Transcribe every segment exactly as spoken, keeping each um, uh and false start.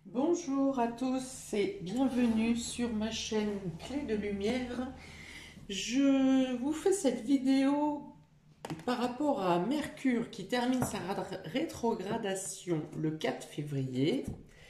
Bonjour à tous et bienvenue sur ma chaîne Clé de Lumière. Je vous fais cette vidéo par rapport à Mercure qui termine sa rétrogradation le quatre février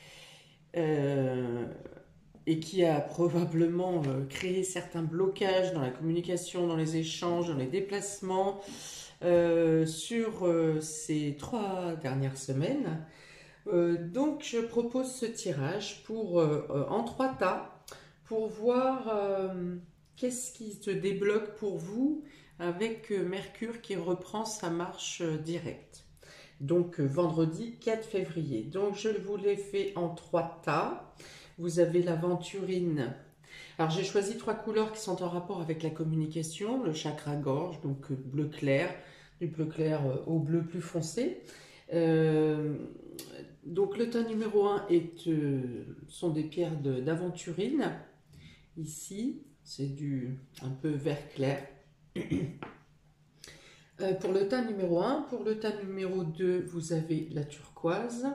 euh, et qui a probablement euh, créé certains blocages dans la communication, dans les échanges, dans les déplacements euh, sur euh, ces trois dernières semaines. Euh, donc je propose ce tirage pour, euh, euh, en trois tas pour voir euh, qu'est-ce qui se débloque pour vous avec euh, Mercure qui reprend sa marche euh, directe. Donc euh, vendredi quatre février. Donc je vous l'ai fait en trois tas. Vous avez l'aventurine. Alors j'ai choisi trois couleurs qui sont en rapport avec la communication. Le chakra gorge, donc euh, bleu clair, du bleu clair euh, au bleu plus foncé. Euh, donc le tas numéro un est, euh, sont des pierres d'aventurine. Ici, c'est du un peu vert clair. Euh, pour le tas numéro un, pour le tas numéro deux, vous avez la turquoise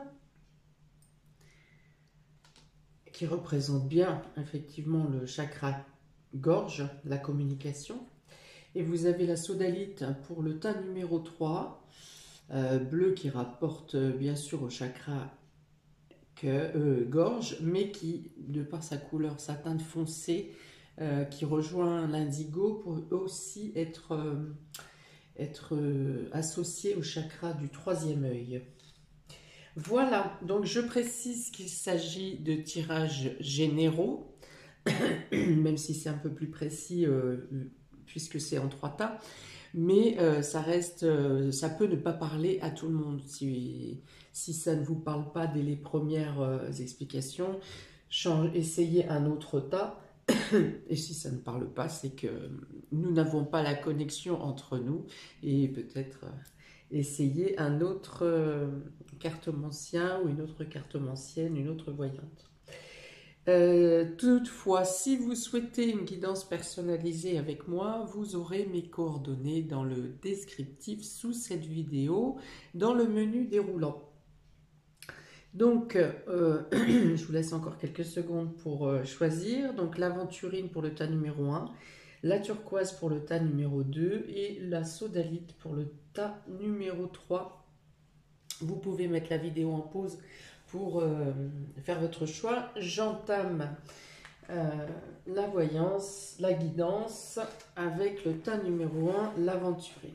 qui représente bien effectivement le chakra gorge, la communication. Et vous avez la sodalite pour le tas numéro trois, euh, bleu qui rapporte euh, bien sûr au chakra que, euh, gorge, mais qui, de par sa couleur, sa teinte foncée, euh, qui rejoint l'indigo, pour aussi être, euh, être euh, associé au chakra du troisième œil. Voilà, donc je précise qu'il s'agit de tirages généraux, même si c'est un peu plus précis euh, puisque c'est en trois tas, mais euh, ça reste, euh, ça peut ne pas parler à tout le monde. Si, si ça ne vous parle pas dès les premières euh, explications, change, essayez un autre tas. Et si ça ne parle pas, c'est que nous n'avons pas la connexion entre nous et peut-être euh, essayez un autre euh, cartomancien ou une autre cartomancienne, une autre voyante. Euh, toutefois, si vous souhaitez une guidance personnalisée avec moi, vous aurez mes coordonnées dans le descriptif sous cette vidéo, dans le menu déroulant. Donc, euh, je vous laisse encore quelques secondes pour euh, choisir. Donc, l'aventurine pour le tas numéro un, la turquoise pour le tas numéro deux et la sodalite pour le tas numéro trois. Vous pouvez mettre la vidéo en pause pour euh, faire votre choix. J'entame euh, la voyance, la guidance avec le tas numéro un, l'aventurine.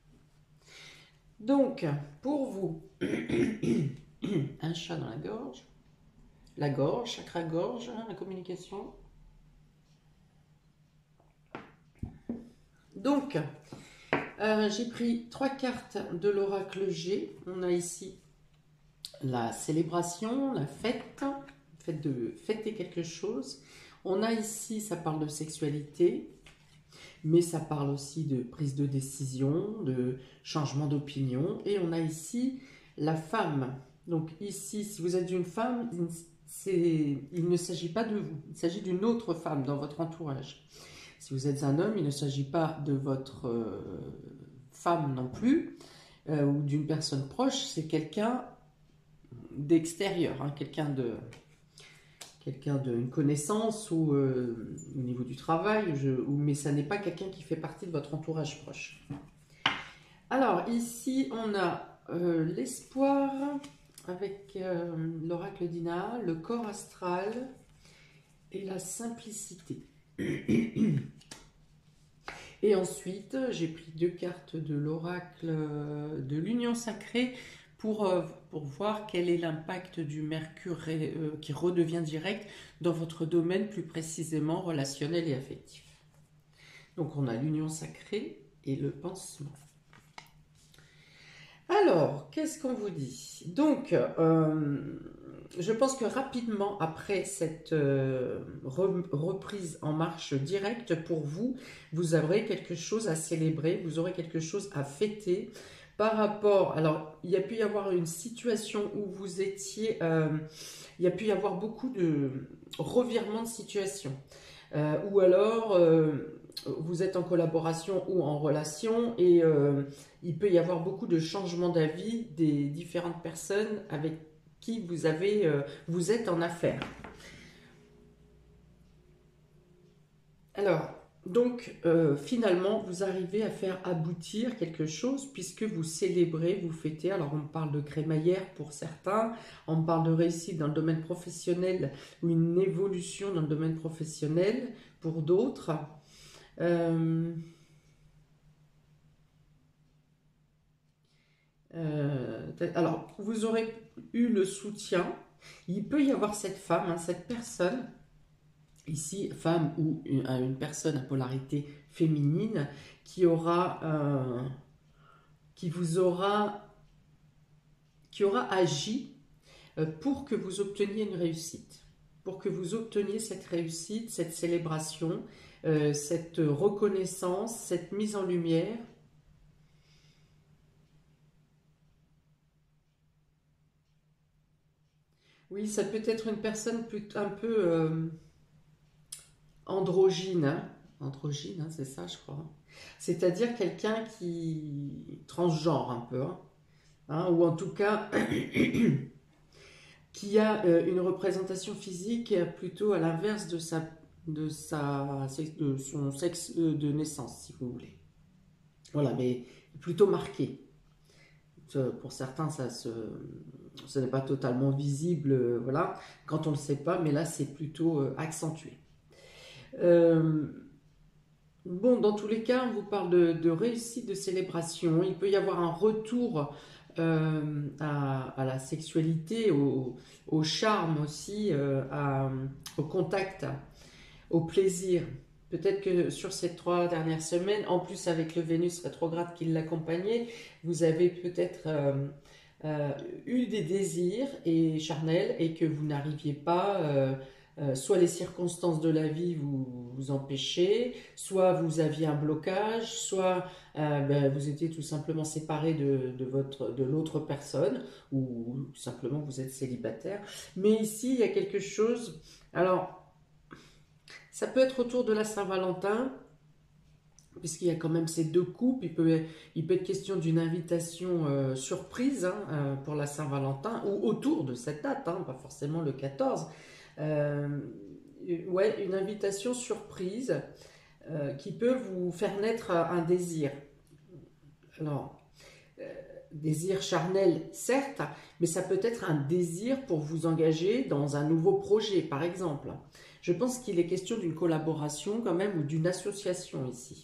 Donc, pour vous, un chat dans la gorge, la gorge, chakra gorge, hein, la communication. Donc, euh, j'ai pris trois cartes de l'oracle G. On a ici la célébration, la fête, fête de fêter quelque chose. On a ici, ça parle de sexualité, mais ça parle aussi de prise de décision, de changement d'opinion. Et on a ici la femme. Donc ici, si vous êtes une femme, il ne s'agit pas de vous, il s'agit d'une autre femme dans votre entourage. Si vous êtes un homme, il ne s'agit pas de votre euh, femme non plus, euh, ou d'une personne proche, c'est quelqu'un d'extérieur, hein, quelqu'un de quelqu'un d'une connaissance ou euh, au niveau du travail, je, ou, mais ça n'est pas quelqu'un qui fait partie de votre entourage proche. Alors ici on a euh, l'espoir avec euh, l'oracle d'Ina, le corps astral et la simplicité. Et ensuite j'ai pris deux cartes de l'oracle de l'union sacrée pour, euh, pour voir quel est l'impact du Mercure euh, qui redevient direct dans votre domaine, plus précisément relationnel et affectif. Donc on a l'union sacrée et le pansement. Alors, qu'est-ce qu'on vous dit? Donc, euh, je pense que rapidement, après cette euh, re reprise en marche directe, pour vous, vous aurez quelque chose à célébrer, vous aurez quelque chose à fêter par rapport... Alors, il y a pu y avoir une situation où vous étiez... Euh, il y a pu y avoir beaucoup de revirements de situation. Euh, ou alors... Euh, vous êtes en collaboration ou en relation et euh, il peut y avoir beaucoup de changements d'avis des différentes personnes avec qui vous, avez, euh, vous êtes en affaires. Alors, donc, euh, finalement, vous arrivez à faire aboutir quelque chose puisque vous célébrez, vous fêtez. Alors, on parle de crémaillère pour certains, on parle de réussite dans le domaine professionnel ou une évolution dans le domaine professionnel pour d'autres. Euh, euh, alors, vous aurez eu le soutien. Il peut y avoir cette femme, hein, cette personne ici, femme ou une, une personne à polarité féminine, qui aura, euh, qui vous aura, qui aura agi euh, pour que vous obteniez une réussite, pour que vous obteniez cette réussite, cette célébration, euh, cette reconnaissance, cette mise en lumière. Oui, ça peut être une personne plutôt un peu euh, androgyne, hein. Androgyne, hein, c'est ça, je crois. C'est-à-dire quelqu'un qui transgenre un peu, hein, hein, ou en tout cas qui a euh, une représentation physique plutôt à l'inverse de sa, de sa, de son sexe euh, de naissance, si vous voulez. Voilà, mais plutôt marqué. Pour certains, ça se, ce n'est pas totalement visible, euh, voilà, quand on ne le sait pas, mais là, c'est plutôt euh, accentué. Euh, Bon, dans tous les cas, on vous parle de, de réussite, de célébration. Il peut y avoir un retour euh, à, à la sexualité, au, au charme aussi, euh, à- au contact, au plaisir. Peut-être que sur ces trois dernières semaines, en plus avec le Vénus rétrograde qui l'accompagnait, vous avez peut-être euh, euh, eu des désirs et charnels et que vous n'arriviez pas, euh, euh, soit les circonstances de la vie vous, vous empêchaient, soit vous aviez un blocage, soit euh, ben, vous étiez tout simplement séparé de, de, votre, de l'autre personne, ou simplement vous êtes célibataire. Mais ici, il y a quelque chose. Alors, ça peut être autour de la Saint-Valentin, puisqu'il y a quand même ces deux couples. Il peut, il peut être question d'une invitation euh, surprise, hein, euh, pour la Saint-Valentin, ou autour de cette date, hein, pas forcément le quatorze. Euh, ouais, une invitation surprise euh, qui peut vous faire naître un désir. Alors, euh, désir charnel, certes, mais ça peut être un désir pour vous engager dans un nouveau projet, par exemple. Je pense qu'il est question d'une collaboration quand même ou d'une association ici.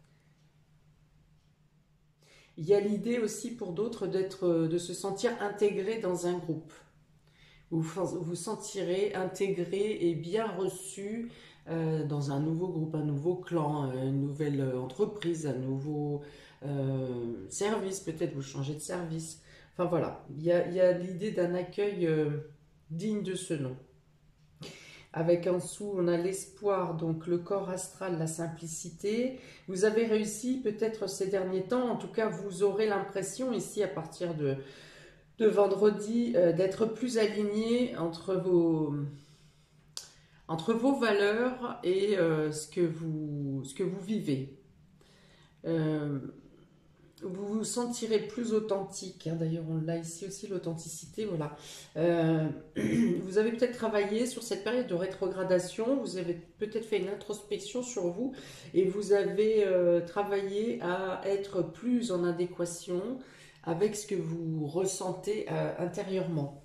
Il y a l'idée aussi pour d'autres d'être, de se sentir intégré dans un groupe. Vous vous sentirez intégré et bien reçu euh, dans un nouveau groupe, un nouveau clan, une nouvelle entreprise, un nouveau euh, service, peut-être vous changez de service. Enfin voilà, il y a, il y a l'idée d'un accueil euh, digne de ce nom. Avec en dessous, on a l'espoir, donc le corps astral, la simplicité. Vous avez réussi peut-être ces derniers temps, en tout cas vous aurez l'impression ici à partir de, de vendredi euh, d'être plus aligné entre vos, entre vos valeurs et euh, ce, que vous, ce que vous vivez. Euh, vous vous sentirez plus authentique, hein. D'ailleurs on l'a ici aussi, l'authenticité, voilà. Euh, vous avez peut-être travaillé sur cette période de rétrogradation, vous avez peut-être fait une introspection sur vous et vous avez euh, travaillé à être plus en adéquation avec ce que vous ressentez euh, intérieurement.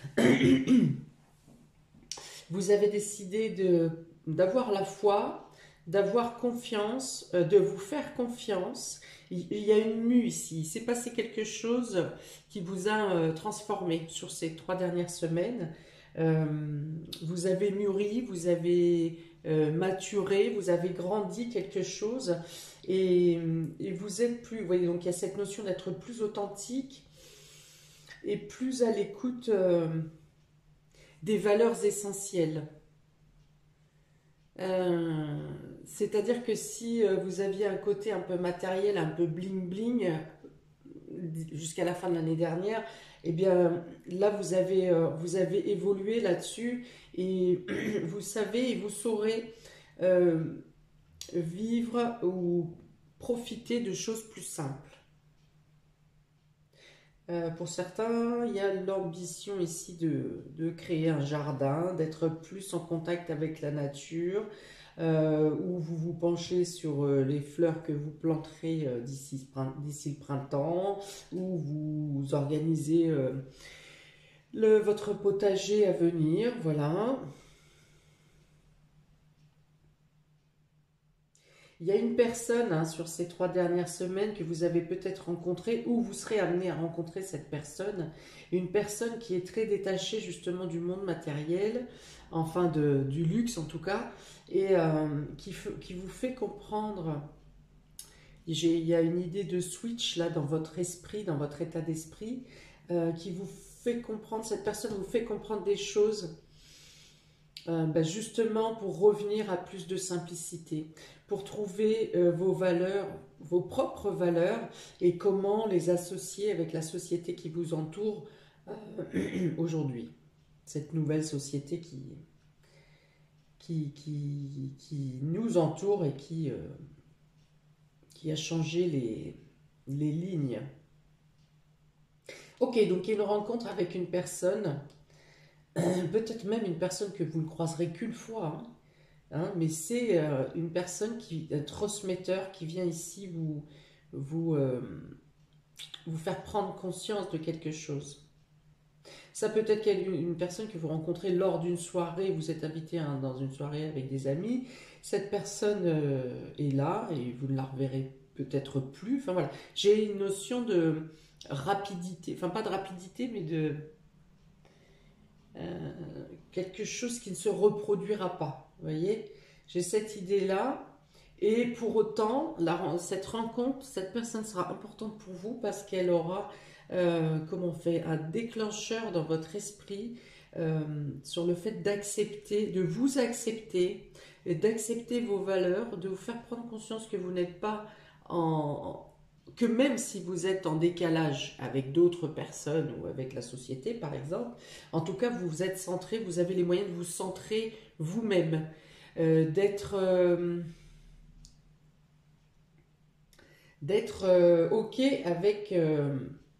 Vous avez décidé de, d'avoir la foi, d'avoir confiance, euh, de vous faire confiance. Il, il y a une mue ici. Il s'est passé quelque chose qui vous a euh, transformé sur ces trois dernières semaines. Euh, vous avez mûri, vous avez euh, maturé, vous avez grandi quelque chose et, et vous êtes plus. Vous voyez, donc il y a cette notion d'être plus authentique et plus à l'écoute euh, des valeurs essentielles. Euh, C'est-à-dire que si euh, vous aviez un côté un peu matériel, un peu bling-bling, jusqu'à la fin de l'année dernière, eh bien là vous avez, euh, vous avez évolué là-dessus et vous savez et vous saurez euh, vivre ou profiter de choses plus simples. Euh, pour certains, il y a l'ambition ici de, de créer un jardin, d'être plus en contact avec la nature, euh, où vous vous penchez sur euh, les fleurs que vous planterez euh, d'ici prin- d'ici le printemps, où vous organisez euh, le, votre potager à venir, voilà. Il y a une personne hein, sur ces trois dernières semaines que vous avez peut-être rencontrée ou vous serez amené à rencontrer cette personne. Une personne qui est très détachée justement du monde matériel, enfin de, du luxe en tout cas, et euh, qui, f- qui vous fait comprendre. J'ai- Il y a une idée de switch là dans votre esprit, dans votre état d'esprit, euh, qui vous fait comprendre, cette personne vous fait comprendre des choses euh, ben, justement pour revenir à plus de simplicité, pour trouver euh, vos valeurs, vos propres valeurs et comment les associer avec la société qui vous entoure euh, aujourd'hui. Cette nouvelle société qui, qui, qui, qui nous entoure et qui, euh, qui a changé les, les lignes. Ok, donc il y a une rencontre avec une personne, peut-être même une personne que vous ne croiserez qu'une fois, hein. Hein, mais c'est euh, une personne qui, un transmetteur qui vient ici vous, vous, euh, vous faire prendre conscience de quelque chose. Ça peut être quelle- une personne que vous rencontrez lors d'une soirée, vous êtes invité hein, dans une soirée avec des amis, cette personne euh, est là et vous ne la reverrez peut-être plus. Enfin voilà, j'ai une notion de rapidité, enfin pas de rapidité, mais de euh, quelque chose qui ne se reproduira pas. Vous voyez, j'ai cette idée-là. Et pour autant, la- cette rencontre, cette personne sera importante pour vous parce qu'elle aura, euh, comment on fait, un déclencheur dans votre esprit euh, sur le fait d'accepter, de vous accepter, et d'accepter vos valeurs, de vous faire prendre conscience que vous n'êtes pas en, que même si vous êtes en décalage avec d'autres personnes ou avec la société par exemple, en tout cas vous vous êtes centré, vous avez les moyens de vous centrer vous-même, euh, d'être euh, d'être euh, ok avec, euh,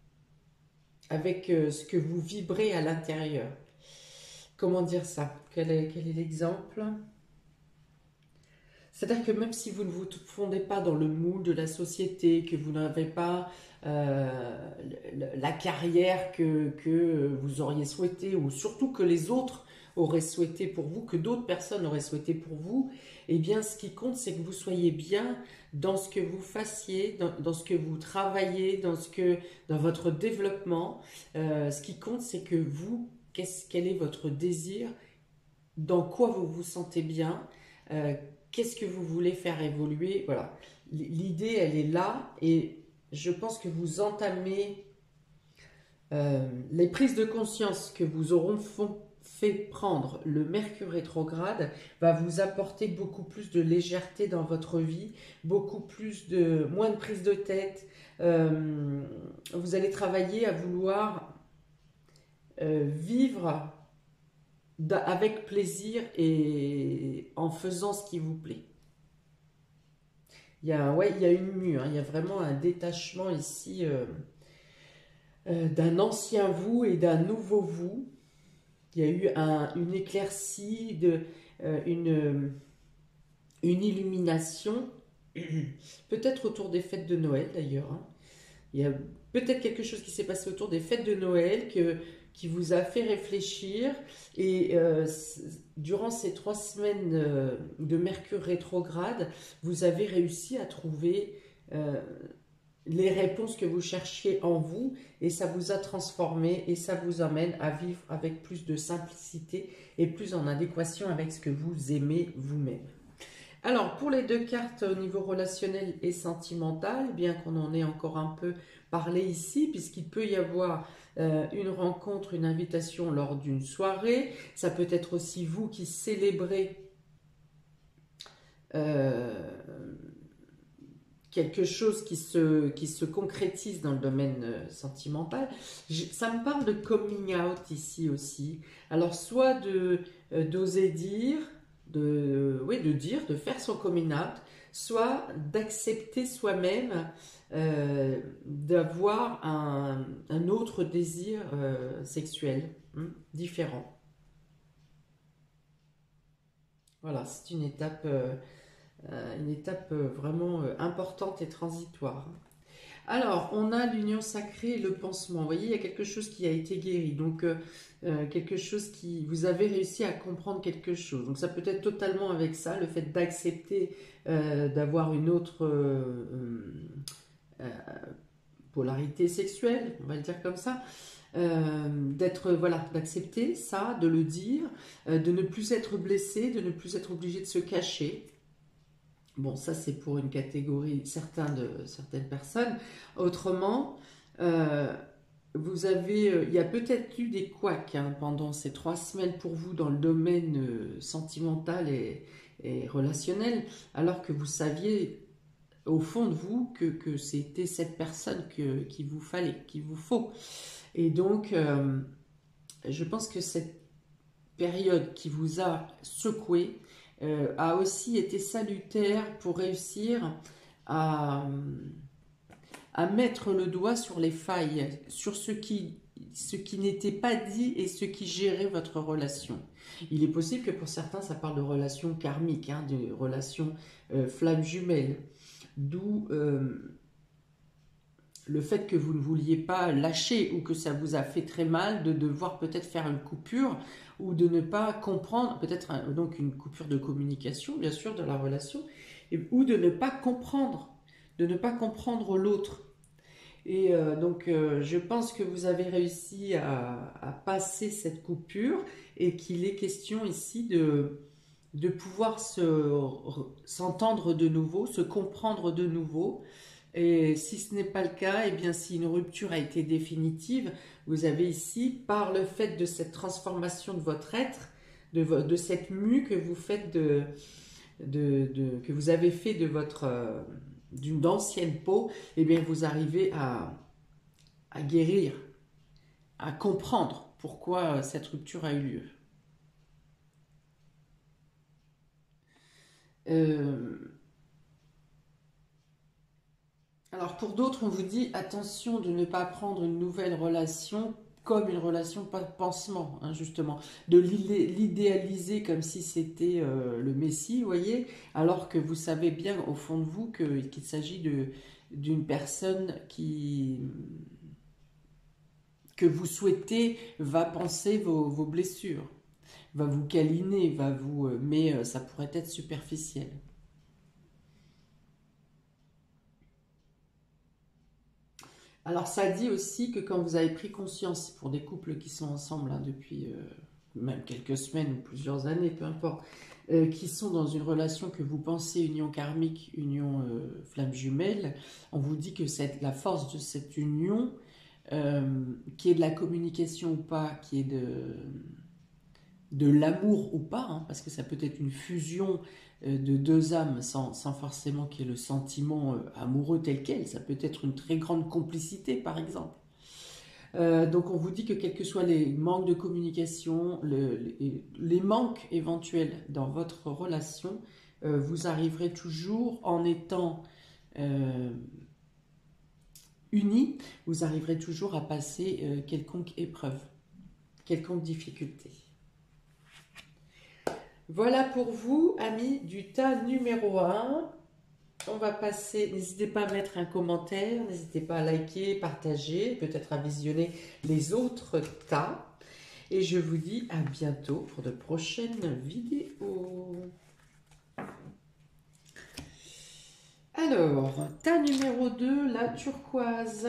avec euh, ce que vous vibrez à l'intérieur. Comment dire ça? Quel est, quel est l'exemple? C'est-à-dire que même si vous ne vous fondez pas dans le moule de la société, que vous n'avez pas euh, la carrière que, que vous auriez souhaité, ou surtout que les autres auraient souhaité pour vous, que d'autres personnes auraient souhaité pour vous, eh bien ce qui compte c'est que vous soyez bien dans ce que vous fassiez, dans, dans ce que vous travaillez, dans, ce que, dans votre développement. Euh, ce qui compte c'est que vous, qu'est-ce, quel est votre désir, dans quoi vous vous sentez bien, euh, qu'est-ce que vous voulez faire évoluer. Voilà, l'idée elle est là et je pense que vous entamez euh, les prises de conscience que vous auront font- fait prendre le Mercure rétrograde va vous apporter beaucoup plus de légèreté dans votre vie, beaucoup plus de moins de prise de tête. Euh, vous allez travailler à vouloir euh, vivre avec plaisir et en faisant ce qui vous plaît. Il y a, ouais, il y a une mue, hein, il y a vraiment un détachement ici euh, euh, d'un ancien vous et d'un nouveau vous. Il y a eu un, une éclaircie, de, euh, une, une illumination, peut-être autour des fêtes de Noël d'ailleurs, hein. Il y a peut-être quelque chose qui s'est passé autour des fêtes de Noël que, qui vous a fait réfléchir. Et euh, durant ces trois semaines euh, de Mercure rétrograde, vous avez réussi à trouver euh, les réponses que vous cherchiez en vous. Et ça vous a transformé et ça vous amène à vivre avec plus de simplicité et plus en adéquation avec ce que vous aimez vous-même. Alors, pour les deux cartes au niveau relationnel et sentimental, bien qu'on en ait encore un peu parlé ici, puisqu'il peut y avoir euh, une rencontre, une invitation lors d'une soirée, ça peut être aussi vous qui célébrez euh, quelque chose qui se, qui se concrétise dans le domaine euh, sentimental. Je- ça me parle de coming out ici aussi. Alors, soit de euh, d'oser dire, de, oui, de dire, de faire son coming out, soit d'accepter soi-même euh, d'avoir un, un autre désir euh, sexuel hein, différent. Voilà, c'est une étape, euh, euh, une étape euh, vraiment euh, importante et transitoire. Alors, on a l'union sacrée et le pansement. Vous voyez, il y a quelque chose qui a été guéri. Donc, euh, euh, quelque chose qui... Vous avez réussi à comprendre quelque chose. Donc, ça peut être totalement avec ça, le fait d'accepter euh, d'avoir une autre euh, euh, polarité sexuelle, on va le dire comme ça. Euh, d'être, voilà, d'accepter ça, de le dire, euh, de ne plus être blessé, de ne plus être obligé de se cacher. Bon, ça c'est pour une catégorie certains de, certaines personnes. Autrement, euh, vous avez, euh, il y a peut-être eu des couacs hein, pendant ces trois semaines pour vous dans le domaine euh, sentimental et, et relationnel, alors que vous saviez au fond de vous que, que c'était cette personne que, qu'il vous fallait, qu'il vous faut. Et donc, euh, je pense que cette période qui vous a secoué euh, a aussi été salutaire pour réussir à, à mettre le doigt sur les failles, sur ce qui, ce qui n'était pas dit et ce qui gérait votre relation. Il est possible que pour certains, ça parle de relations karmiques, hein, de relations euh, flammes jumelles, d'où euh, le fait que vous ne vouliez pas lâcher ou que ça vous a fait très mal de devoir peut-être faire une coupure ou de ne pas comprendre, peut-être donc une coupure de communication, bien sûr, de la relation, et, ou de ne pas comprendre, de ne pas comprendre l'autre. Et euh, donc, euh, je pense que vous avez réussi à, à passer cette coupure et qu'il est question ici de, de pouvoir se, s'entendre de nouveau, se comprendre de nouveau. Et si ce n'est pas le cas, et eh bien si une rupture a été définitive, vous avez ici, par le fait de cette transformation de votre être, de, vo de cette mue que vous faites de, de, de que vous avez fait de votre euh, d'une d'ancienne peau, et eh bien vous arrivez à, à guérir, à comprendre pourquoi cette rupture a eu lieu. Euh, Alors pour d'autres, on vous dit attention de ne pas prendre une nouvelle relation comme une relation pas de pansement, hein, justement, de l'idéaliser comme si c'était euh, le Messie, vous voyez, alors que vous savez bien au fond de vous qu'il qu'il s'agit de d'une personne qui que vous souhaitez va penser vos, vos blessures, va vous câliner, va vous, euh, mais euh, ça pourrait être superficiel. Alors ça dit aussi que quand vous avez pris conscience, pour des couples qui sont ensemble hein, depuis euh, même quelques semaines ou plusieurs années, peu importe, euh, qui sont dans une relation que vous pensez union karmique, union euh, flamme jumelle, on vous dit que cette, la force de cette union, euh, qui est de la communication ou pas, qui est de, de l'amour ou pas, hein, parce que ça peut être une fusion de deux âmes sans, sans forcément qu'il y ait le sentiment amoureux tel quel, ça peut être une très grande complicité par exemple. Euh, donc on vous dit que quels que soient les manques de communication, le, les, les manques éventuels dans votre relation, euh, vous arriverez toujours en étant euh, unis, vous arriverez toujours à passer euh, quelconque épreuve, quelconque difficulté. Voilà pour vous, amis du tas numéro un. On va passer, n'hésitez pas à mettre un commentaire, n'hésitez pas à liker, partager, peut-être à visionner les autres tas. Et je vous dis à bientôt pour de prochaines vidéos. Alors, tas numéro deux, la turquoise.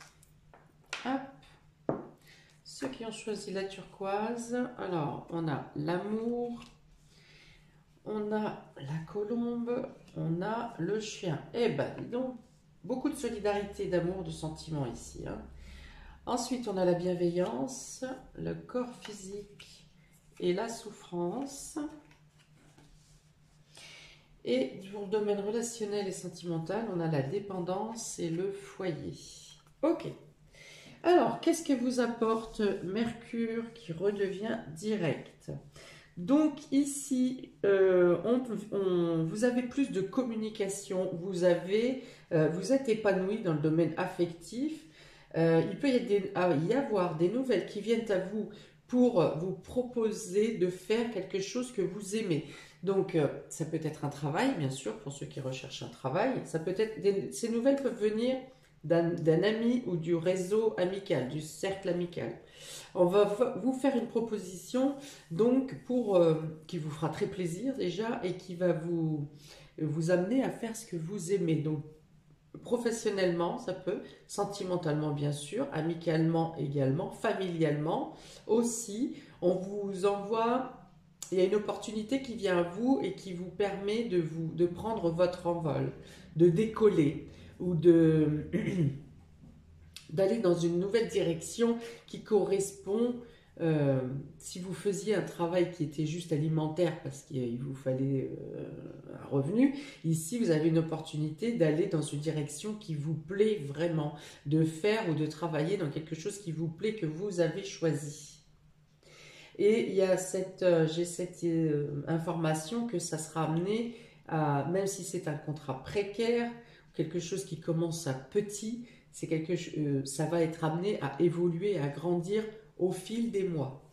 Hop. Ceux qui ont choisi la turquoise, alors on a l'amour. On a la colombe, on a le chien. Eh ben, dis donc, beaucoup de solidarité, d'amour, de sentiments ici. Hein. Ensuite, on a la bienveillance, le corps physique et la souffrance. Et pour le domaine relationnel et sentimental, on a la dépendance et le foyer. Ok. Alors, qu'est-ce que vous apporte Mercure qui redevient direct? Donc ici, euh, on, on, vous avez plus de communication, vous, avez, euh, vous êtes épanoui dans le domaine affectif. Euh, il peut y, des, ah, y avoir des nouvelles qui viennent à vous pour vous proposer de faire quelque chose que vous aimez. Donc euh, ça peut être un travail, bien sûr, pour ceux qui recherchent un travail. Ça peut être des, ces nouvelles peuvent venir d'un ami ou du réseau amical, du cercle amical. On va vous faire une proposition donc pour euh, qui vous fera très plaisir déjà et qui va vous, vous amener à faire ce que vous aimez. Donc professionnellement, ça peut, sentimentalement bien sûr, amicalement également, familialement aussi. On vous envoie, il y a une opportunité qui vient à vous et qui vous permet de, vous, de prendre votre envol, de décoller ou de... d'aller dans une nouvelle direction qui correspond, euh, si vous faisiez un travail qui était juste alimentaire parce qu'il vous fallait euh, un revenu, ici vous avez une opportunité d'aller dans une direction qui vous plaît vraiment, de faire ou de travailler dans quelque chose qui vous plaît, que vous avez choisi. Et il y a cette, euh, j'ai cette euh, information que ça sera amené à, même si c'est un contrat précaire, quelque chose qui commence à petit, c'est quelque, euh, ça va être amené à évoluer, à grandir au fil des mois.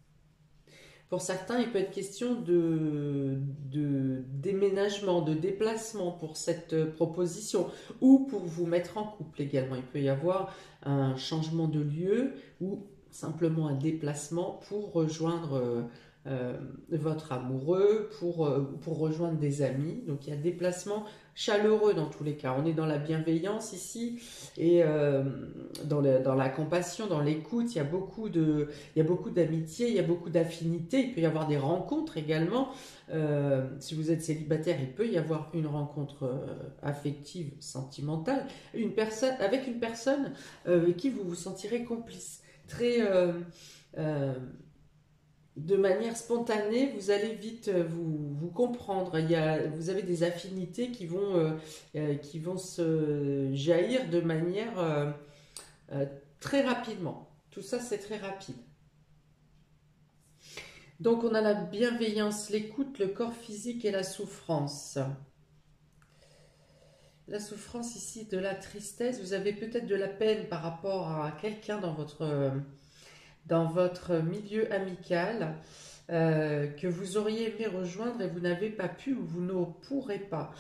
Pour certains, il peut être question de, de déménagement, de déplacement pour cette proposition ou pour vous mettre en couple également. Il peut y avoir un changement de lieu ou simplement un déplacement pour rejoindre euh, euh, votre amoureux, pour, euh, pour rejoindre des amis. Donc il y a déplacement chaleureux dans tous les cas. On est dans la bienveillance ici et euh, dans, le, dans la compassion, dans l'écoute. Il y a beaucoup de, il y a beaucoup d'amitié, il y a beaucoup d'affinités. Il peut y avoir des rencontres également. Euh, si vous êtes célibataire, il peut y avoir une rencontre euh, affective, sentimentale, une personne, avec une personne euh, avec qui vous vous sentirez complice. Très, euh, euh, de manière spontanée, vous allez vite vous, vous comprendre. Il y a, vous avez des affinités qui vont, euh, euh, qui vont se jaillir de manière euh, euh, très rapidement. Tout ça, c'est très rapide. Donc, on a la bienveillance, l'écoute, le corps physique et la souffrance. La souffrance ici, de la tristesse. Vous avez peut-être de la peine par rapport à quelqu'un dans votre... dans votre milieu amical euh, que vous auriez aimé rejoindre et vous n'avez pas pu ou vous ne pourrez pas.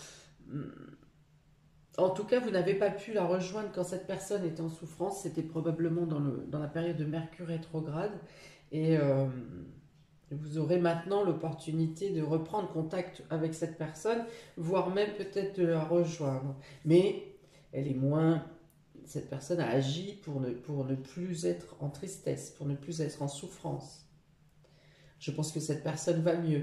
En tout cas, vous n'avez pas pu la rejoindre quand cette personne était en souffrance. C'était probablement dans, le, dans la période de Mercure rétrograde. Et euh, vous aurez maintenant l'opportunité de reprendre contact avec cette personne, voire même peut-être de la rejoindre. Mais elle est moins... Cette personne a agi pour ne, pour ne plus être en tristesse, pour ne plus être en souffrance. Je pense que cette personne va mieux.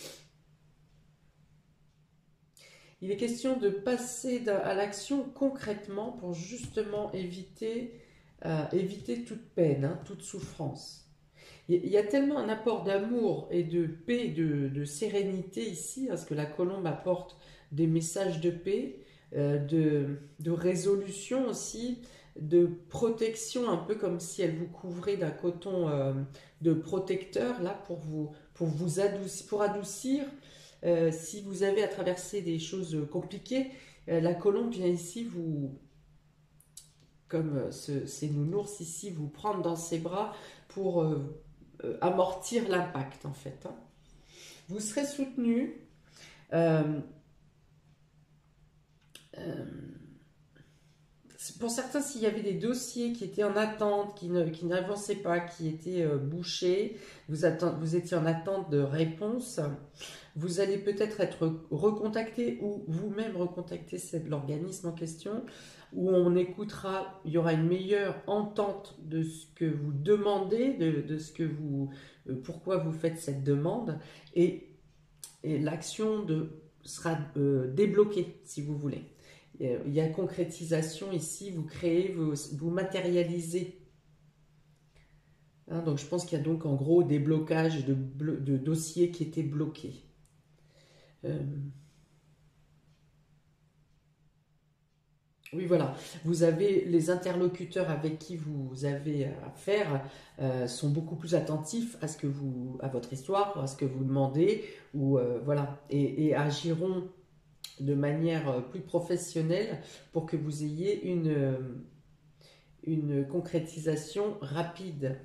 Il est question de passer à l'action concrètement pour justement éviter, euh, éviter toute peine, hein, toute souffrance. Il y a tellement un apport d'amour et de paix, de, de sérénité ici, parce que la colombe apporte des messages de paix, euh, de, de résolution aussi, de protection, un peu comme si elle vous couvrait d'un coton euh, de protecteur, là, pour vous, pour vous adoucir, pour adoucir euh, si vous avez à traverser des choses compliquées, euh, la colombe vient ici vous, comme euh, ce, ces nounours ici, vous prendre dans ses bras pour euh, euh, amortir l'impact, en fait. Hein. Vous serez soutenu. Euh, euh, Pour certains, s'il y avait des dossiers qui étaient en attente, qui, ne, qui n'avançaient pas, qui étaient euh, bouchés, vous, attend, vous étiez en attente de réponse, vous allez peut-être être recontacté ou vous-même recontacter l'organisme en question, où on écoutera, il y aura une meilleure entente de ce que vous demandez, de, de ce que vous, euh, pourquoi vous faites cette demande, et, et l'action de, sera euh, débloquée, si vous voulez. Il y a concrétisation ici, vous créez, vous, vous matérialisez. Hein, donc je pense qu'il y a donc en gros des blocages de, de dossiers qui étaient bloqués. Euh, Oui, voilà. Vous avez les interlocuteurs avec qui vous avez affaire euh, sont beaucoup plus attentifs à ce que vous, à votre histoire, à ce que vous demandez, ou euh, voilà, et, et agiront de manière euh, plus professionnelle pour que vous ayez une, euh, une concrétisation rapide.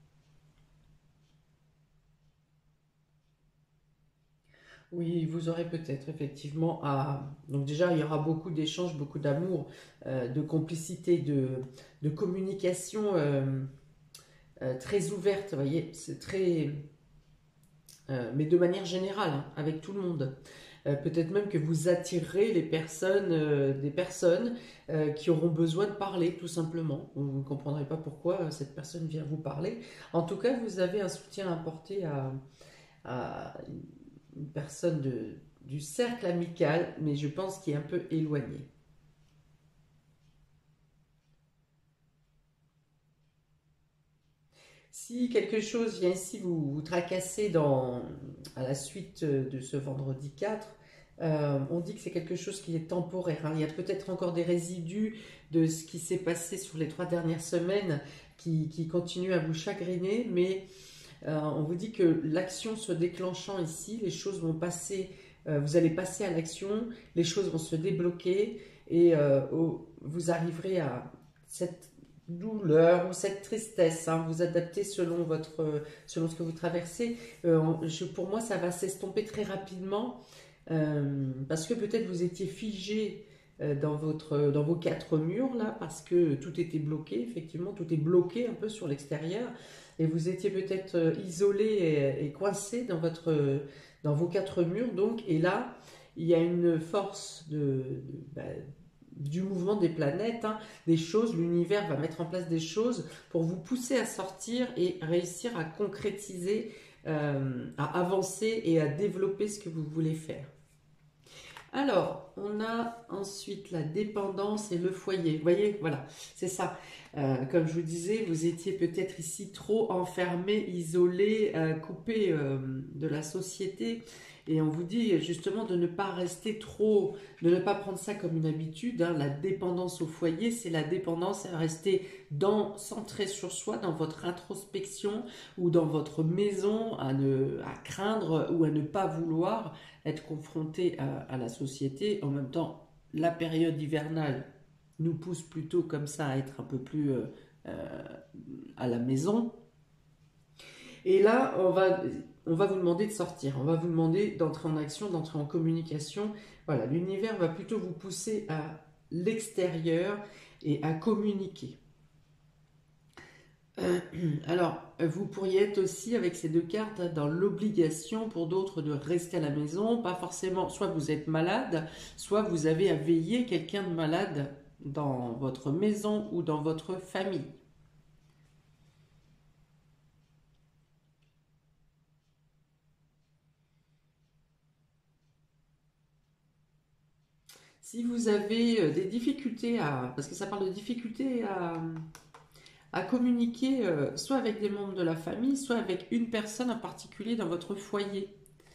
Oui, vous aurez peut-être effectivement à... Donc déjà, il y aura beaucoup d'échanges, beaucoup d'amour, euh, de complicité, de, de communication euh, euh, très ouverte, vous voyez, c'est très... euh, mais de manière générale, hein, avec tout le monde. Euh, peut-être même que vous attirerez les personnes, euh, des personnes euh, qui auront besoin de parler, tout simplement. Vous ne comprendrez pas pourquoi euh, cette personne vient vous parler. En tout cas, vous avez un soutien à apporter à, à une personne de, du cercle amical, mais je pense qu'il est un peu éloigné. Si quelque chose vient ici vous, vous tracasser dans, à la suite de ce vendredi quatre, euh, on dit que c'est quelque chose qui est temporaire, hein. Il y a peut-être encore des résidus de ce qui s'est passé sur les trois dernières semaines qui, qui continuent à vous chagriner, mais euh, on vous dit que l'action se déclenchant ici, les choses vont passer, euh, vous allez passer à l'action, les choses vont se débloquer et euh, au- vous arriverez à cette douleur ou cette tristesse, hein, vous adaptez selon votre, selon ce que vous traversez. Euh, je- pour moi, ça va s'estomper très rapidement euh, parce que peut-être vous étiez figé euh, dans votre, dans vos quatre murs là, parce que tout était bloqué. Effectivement, tout est bloqué un peu sur l'extérieur et vous étiez peut-être euh, isolé et, et coincé dans votre, dans vos quatre murs. Donc, et là, il y a une force de, de- bah, du mouvement des planètes, hein, des choses, l'univers va mettre en place des choses pour vous pousser à sortir et réussir à concrétiser, euh, à avancer et à développer ce que vous voulez faire. Alors, on a ensuite la dépendance et le foyer. Vous voyez, voilà, c'est ça. Euh, comme je vous disais, vous étiez peut-être ici trop enfermé, isolé, euh, coupé euh, de la société. Et on vous dit justement de ne pas rester trop, de ne pas prendre ça comme une habitude, hein. La dépendance au foyer, c'est la dépendance à rester dans, centré sur soi, dans votre introspection ou dans votre maison, à, ne, à craindre ou à ne pas vouloir être confronté à, à la société. En même temps, la période hivernale nous pousse plutôt comme ça à être un peu plus euh, euh, à la maison. Et là, on va, on va vous demander de sortir, on va vous demander d'entrer en action, d'entrer en communication. Voilà, l'univers va plutôt vous pousser à l'extérieur et à communiquer. Euh, alors, vous pourriez être aussi avec ces deux cartes dans l'obligation pour d'autres de rester à la maison, pas forcément, soit vous êtes malade, soit vous avez à veiller quelqu'un de malade dans votre maison ou dans votre famille. Si vous avez euh, des difficultés à, parce que ça parle de difficultés à, à communiquer, euh, soit avec des membres de la famille, soit avec une personne en particulier dans votre foyer.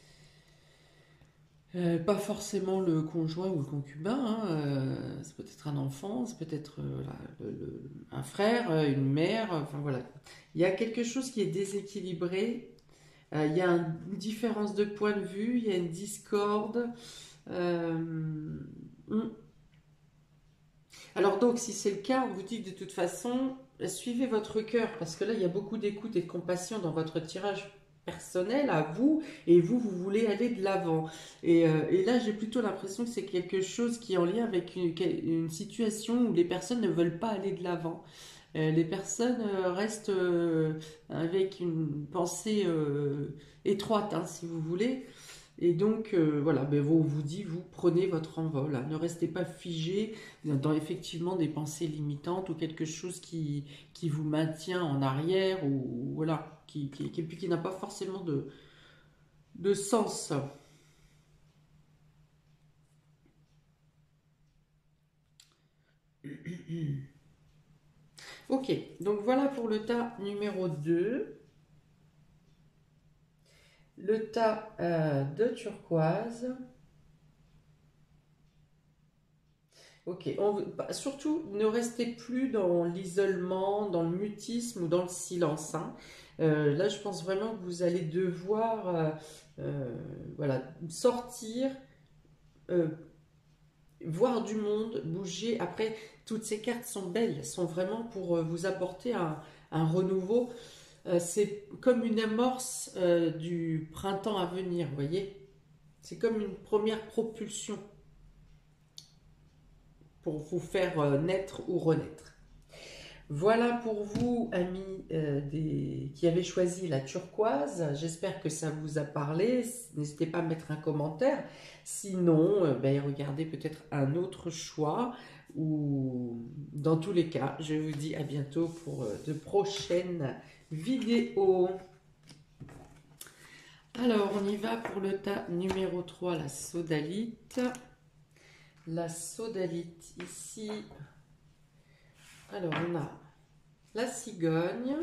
Euh, pas forcément le conjoint ou le concubin, hein, euh, c'est peut-être un enfant, c'est peut-être euh, voilà, le- le- un frère, euh, une mère, enfin voilà. Il y a quelque chose qui est déséquilibré, euh, il y a un- une différence de point de vue, il y a une discorde. euh, hmm. Alors donc, si c'est le cas, on vous dit que de toute façon, suivez votre cœur, parce que là, il y a beaucoup d'écoute et de compassion dans votre tirage personnel à vous, et vous, vous voulez aller de l'avant. Et, euh, et là, j'ai plutôt l'impression que c'est quelque chose qui est en lien avec une, une situation où les personnes ne veulent pas aller de l'avant. Euh, les personnes euh, restent euh, avec une pensée euh, étroite, hein, si vous voulez. Et donc, euh, voilà, ben, on vous dit, vous prenez votre envol, hein. Ne restez pas figé dans effectivement des pensées limitantes ou quelque chose qui, qui vous maintient en arrière ou voilà, qui, qui, qui, qui n'a pas forcément de, de sens. Ok, donc voilà pour le tas numéro deux. Le tas euh, de turquoise. Ok, on veut- bah, surtout ne restez plus dans l'isolement, dans le mutisme ou dans le silence, hein. Euh, là, je pense vraiment que vous allez devoir euh, euh, voilà, sortir, euh, voir du monde, bouger. Après, toutes ces cartes sont belles, elles sont vraiment pour euh, vous apporter un, un renouveau. Euh, c'est comme une amorce euh, du printemps à venir, vous voyez? C'est comme une première propulsion pour vous faire euh, naître ou renaître. Voilà pour vous, amis euh, des... qui avez choisi la turquoise. J'espère que ça vous a parlé. N'hésitez pas à mettre un commentaire. Sinon, euh, ben, regardez peut-être un autre choix. Ou dans tous les cas, je vous dis à bientôt pour euh, de prochaines vidéos. Alors, on y va pour le tas numéro trois, la sodalite. La sodalite ici. Alors, on a la cigogne,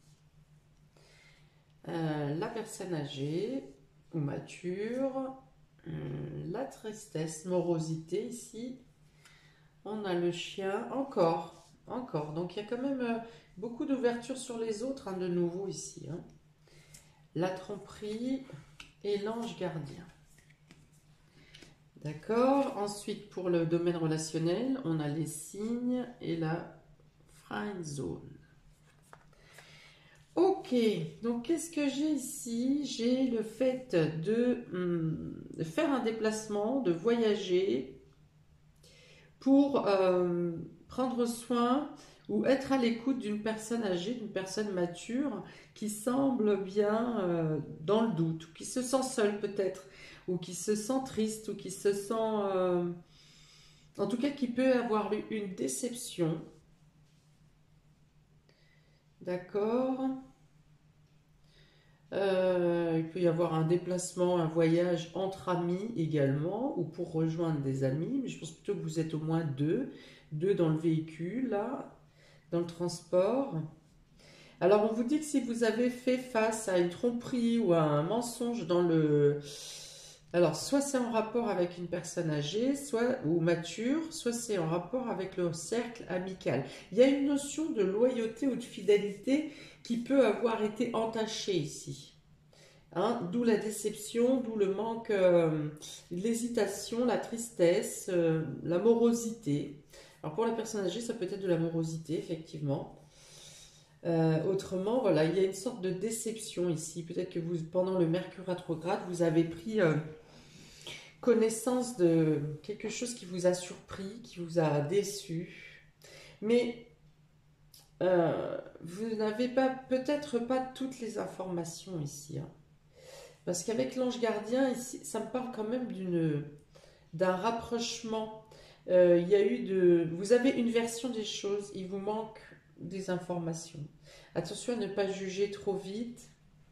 euh, la personne âgée ou mature, euh, la tristesse, morosité ici. On a le chien, encore, encore. Donc, il y a quand même euh, beaucoup d'ouverture sur les autres, hein, de nouveau ici, hein. La tromperie et l'ange gardien. D'accord. Ensuite, pour le domaine relationnel, on a les signes et la friend zone. Ok, donc qu'est-ce que j'ai ici? J'ai le fait de, hum, de faire un déplacement, de voyager pour euh, prendre soin ou être à l'écoute d'une personne âgée, d'une personne mature qui semble bien euh, dans le doute, ou qui se sent seule peut-être, ou qui se sent triste, ou qui se sent... euh, en tout cas, qui peut avoir eu une déception. D'accord. Euh, il peut y avoir un déplacement, un voyage entre amis également, ou pour rejoindre des amis, mais je pense plutôt que vous êtes au moins deux, deux dans le véhicule, là, dans le transport. Alors, on vous dit que si vous avez fait face à une tromperie ou à un mensonge dans le... Alors, soit c'est en rapport avec une personne âgée, soit ou mature, soit c'est en rapport avec le cercle amical. Il y a une notion de loyauté ou de fidélité qui peut avoir été entachée ici. Hein, d'où la déception, d'où le manque, euh, l'hésitation, la tristesse, euh, la morosité. Alors pour la personne âgée, ça peut être de la morosité, effectivement. Euh, autrement, voilà, il y a une sorte de déception ici. Peut-être que vous, pendant le Mercure rétrograde, vous avez pris euh, connaissance de quelque chose qui vous a surpris, qui vous a déçu. Mais euh, vous n'avez pas, peut-être pas toutes les informations ici, hein. Parce qu'avec l'ange gardien, ici, ça me parle quand même d'une, d'un rapprochement. Euh, il y a eu de... Vous avez une version des choses, il vous manque des informations. Attention à ne pas juger trop vite.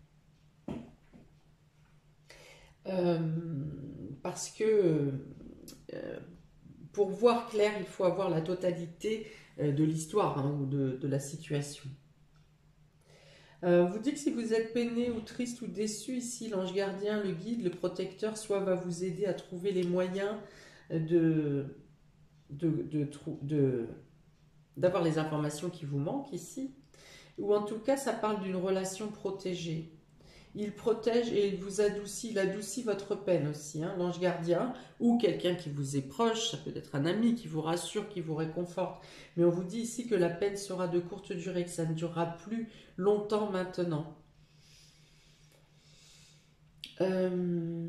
Euh, parce que euh, pour voir clair, il faut avoir la totalité euh, de l'histoire, hein, ou de, de la situation. Euh, vous dites que si vous êtes peiné ou triste ou déçu, ici, l'ange gardien, le guide, le protecteur, soit va vous aider à trouver les moyens de, de, de, de, d'avoir les informations qui vous manquent ici. Ou en tout cas, ça parle d'une relation protégée. Il protège et il vous adoucit, il adoucit votre peine aussi, hein, l'ange gardien, ou quelqu'un qui vous est proche, ça peut être un ami qui vous rassure, qui vous réconforte. Mais on vous dit ici que la peine sera de courte durée, que ça ne durera plus longtemps maintenant. Euh,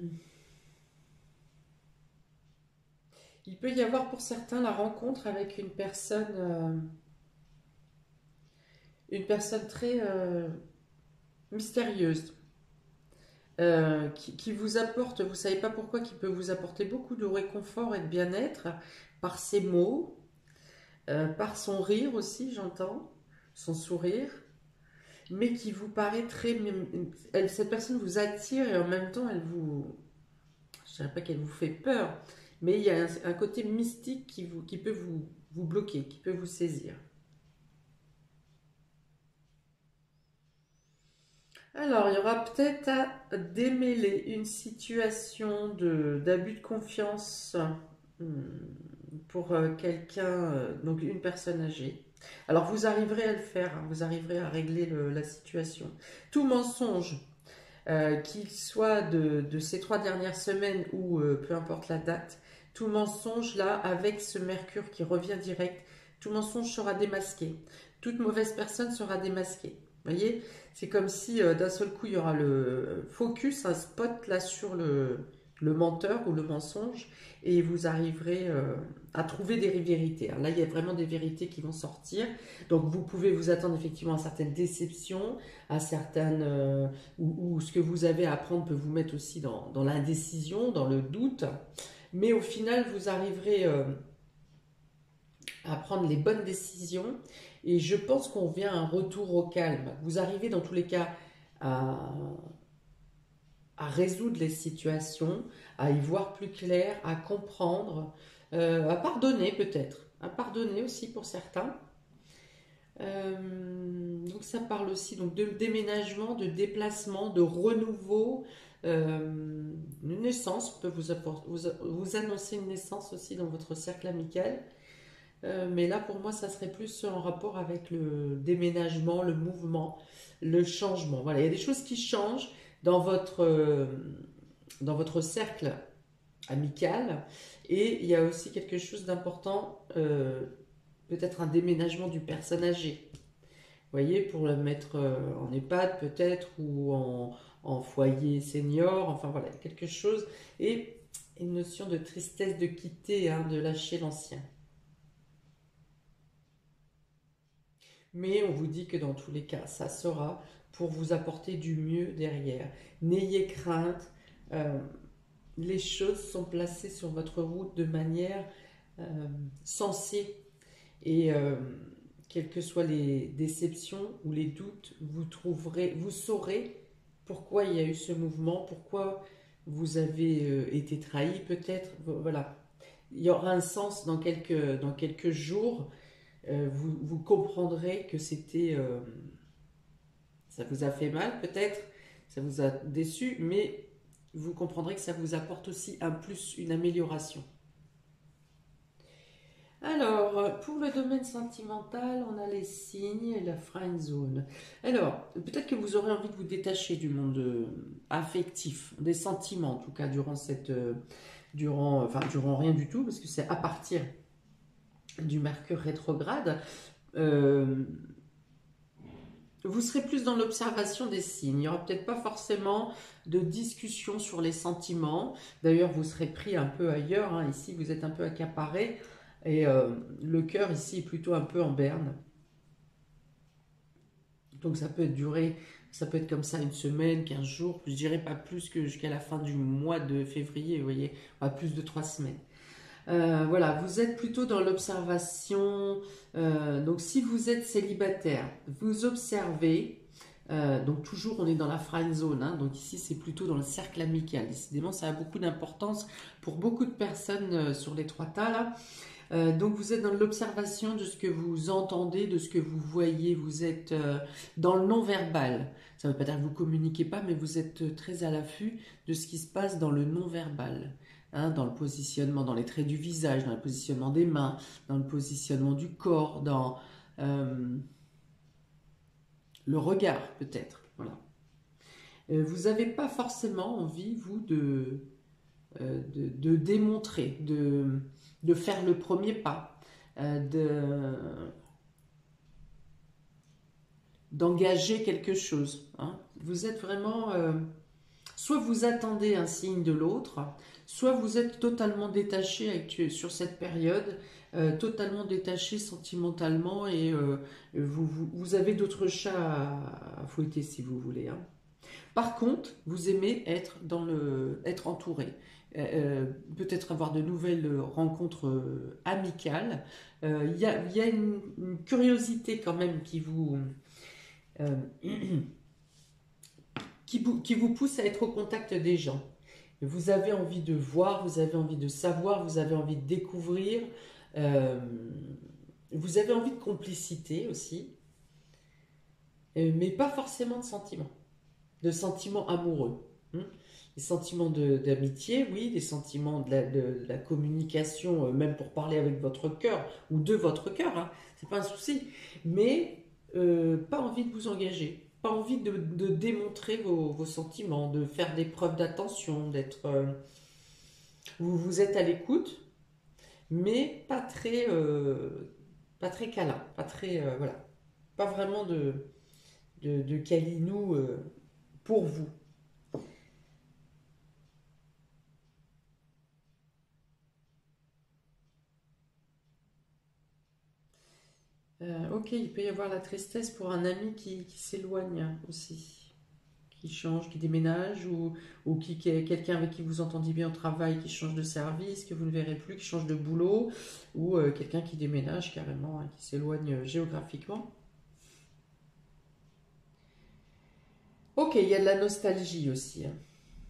il peut y avoir pour certains la rencontre avec une personne, euh, une personne très euh, mystérieuse. Euh, qui, qui vous apporte, vous ne savez pas pourquoi, qui peut vous apporter beaucoup de réconfort et de bien-être par ses mots, euh, par son rire aussi, j'entends, son sourire, mais qui vous paraît très... Elle, cette personne vous attire et en même temps, elle vous... Je ne dirais pas qu'elle vous fait peur, mais il y a un, un côté mystique qui, vous, qui peut vous, vous bloquer, qui peut vous saisir. Alors, il y aura peut-être à démêler une situation de d'abus de confiance, hmm, pour euh, quelqu'un, euh, donc une personne âgée. Alors vous arriverez à le faire, hein, vous arriverez à régler le- la situation. Tout mensonge, euh, qu'il soit de, de ces trois dernières semaines ou euh, peu importe la date, tout mensonge là, avec ce Mercure qui revient direct, tout mensonge sera démasqué. Toute mauvaise personne sera démasquée. Vous voyez, c'est comme si euh, d'un seul coup il y aura le focus, un spot là sur le, le menteur ou le mensonge, et vous arriverez euh, à trouver des vérités. Alors là, il y a vraiment des vérités qui vont sortir. Donc vous pouvez vous attendre effectivement à certaines déceptions, à certaines euh, ou, ou ce que vous avez à apprendre peut vous mettre aussi dans, dans l'indécision, dans le doute. Mais au final, vous arriverez euh, à prendre les bonnes décisions. Et je pense qu'on vient à un retour au calme. Vous arrivez dans tous les cas à, à résoudre les situations, à y voir plus clair, à comprendre, euh, à pardonner peut-être, à pardonner aussi pour certains. Euh, donc ça parle aussi donc de déménagement, de déplacement, de renouveau, euh, une naissance peut vous, apporter, vous, vous annoncer une naissance aussi dans votre cercle amical. Euh, mais là pour moi ça serait plus en rapport avec le déménagement, le mouvement, le changement. Voilà, il y a des choses qui changent dans votre, euh, dans votre cercle amical et il y a aussi quelque chose d'important, euh, peut-être un déménagement du personne âgée. Vous voyez, pour le mettre euh, en EHPAD peut-être ou en, en foyer senior, enfin voilà, quelque chose. Et une notion de tristesse de quitter, hein, de lâcher l'ancien. Mais on vous dit que dans tous les cas, ça sera pour vous apporter du mieux derrière. N'ayez crainte, euh, les choses sont placées sur votre route de manière euh, sensée. Et euh, quelles que soient les déceptions ou les doutes, vous trouverez, vous saurez pourquoi il y a eu ce mouvement, pourquoi vous avez euh, été trahi peut-être. Voilà. Il y aura un sens dans quelques, dans quelques jours. Euh, vous, vous comprendrez que c'était... euh, ça vous a fait mal peut-être, ça vous a déçu, mais vous comprendrez que ça vous apporte aussi un plus, une amélioration. Alors, pour le domaine sentimental, on a les signes et la friend zone. Alors, peut-être que vous aurez envie de vous détacher du monde euh, affectif, des sentiments en tout cas, durant cette... euh, durant, enfin, durant rien du tout, parce que c'est à partir du Mercure rétrograde. Euh, vous serez plus dans l'observation des signes. Il n'y aura peut-être pas forcément de discussion sur les sentiments. D'ailleurs, vous serez pris un peu ailleurs, hein. Ici, vous êtes un peu accaparé. Et euh, le cœur ici est plutôt un peu en berne. Donc ça peut durer, ça peut être comme ça une semaine, quinze jours, je dirais pas plus que jusqu'à la fin du mois de février, vous voyez, pas plus de trois semaines. Euh, voilà, vous êtes plutôt dans l'observation. Euh, donc si vous êtes célibataire, vous observez. Euh, donc toujours on est dans la friend zone, hein, donc ici c'est plutôt dans le cercle amical. Décidément ça a beaucoup d'importance pour beaucoup de personnes euh, sur les trois tas là. Euh, donc vous êtes dans l'observation de ce que vous entendez, de ce que vous voyez, vous êtes euh, dans le non-verbal. Ça ne veut pas dire que vous ne communiquez pas, mais vous êtes euh, très à l'affût de ce qui se passe dans le non-verbal. Hein, dans le positionnement, dans les traits du visage, dans le positionnement des mains, dans le positionnement du corps, dans euh, le regard peut-être. Voilà. Euh, vous n'avez pas forcément envie, vous, de, euh, de, de démontrer, de, de faire le premier pas, euh, de, d'engager quelque chose. Hein. Vous êtes vraiment... euh, soit vous attendez un signe de l'autre, soit vous êtes totalement détaché avec, sur cette période, euh, totalement détaché sentimentalement et euh, vous, vous, vous avez d'autres chats à, à fouetter si vous voulez. Hein. Par contre, vous aimez être, dans le, être entouré. Euh, peut-être avoir de nouvelles rencontres euh, amicales. Il euh, y, a, y a une, une curiosité quand même qui vous, euh, qui, vous, qui vous pousse à être au contact des gens. Vous avez envie de voir, vous avez envie de savoir, vous avez envie de découvrir, euh, vous avez envie de complicité aussi, euh, mais pas forcément de sentiments, de sentiments amoureux. hein. Des sentiments de- d'amitié, oui, des sentiments de la, de- de la communication, euh, même pour parler avec votre cœur ou de votre cœur, hein, c'est pas un souci. Mais euh, pas envie de vous engager, pas envie de, de démontrer vos, vos sentiments, de faire des preuves d'attention, d'être. euh, vous, vous êtes à l'écoute, mais pas très, euh, pas très câlin, pas très, euh, voilà, pas vraiment de, de, de câlinou euh, pour vous. Euh, ok, il peut y avoir la tristesse pour un ami qui, qui s'éloigne aussi, qui change, qui déménage, ou, ou qui, qui est quelqu'un avec qui vous entendiez bien au travail, qui change de service, que vous ne verrez plus, qui change de boulot, ou euh, quelqu'un qui déménage carrément, hein, qui s'éloigne euh, géographiquement. Ok, il y a de la nostalgie aussi, hein.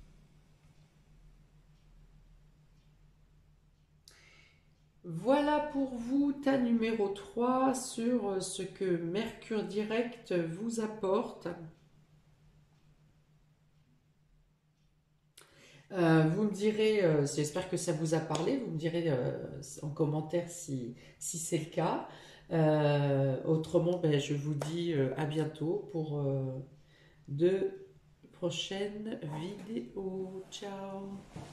Voilà pour vous ta numéro trois sur euh, ce que Mercure direct vous apporte. Euh, vous me direz, euh, j'espère que ça vous a parlé, vous me direz euh, en commentaire si, si c'est le cas. Euh, autrement, ben, je vous dis euh, à bientôt pour euh, de prochaines vidéos. Ciao!